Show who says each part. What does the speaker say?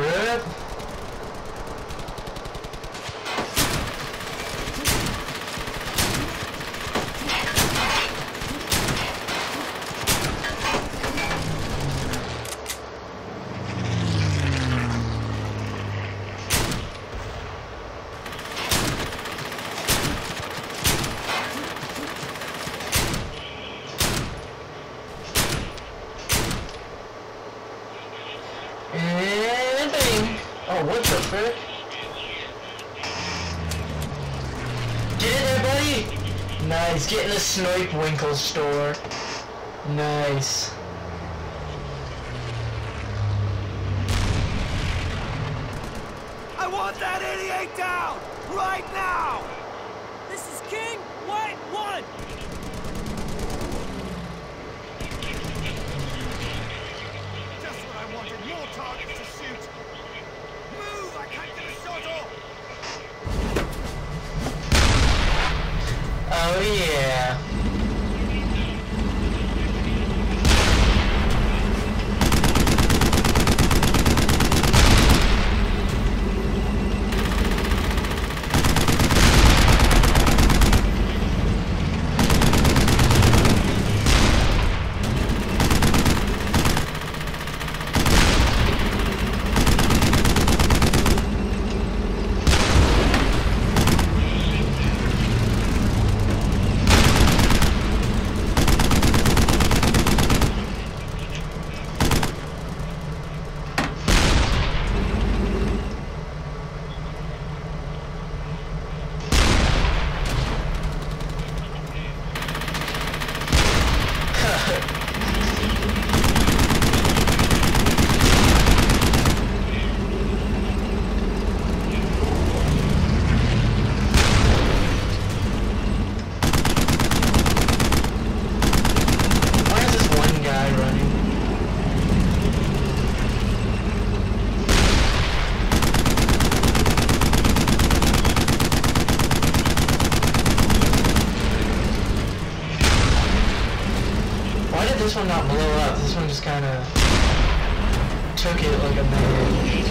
Speaker 1: rip. And bang! Oh, what the frick? Get in there, buddy! Nice, get in the Snipe Winkle store. Nice.
Speaker 2: I want that 88 down! Right now!
Speaker 3: This is King White 1!
Speaker 2: Just what I wanted, more targets to shoot! Move! I can't get a shot off!
Speaker 1: Oh yeah. This one not blow up, this one just kinda took it like a man.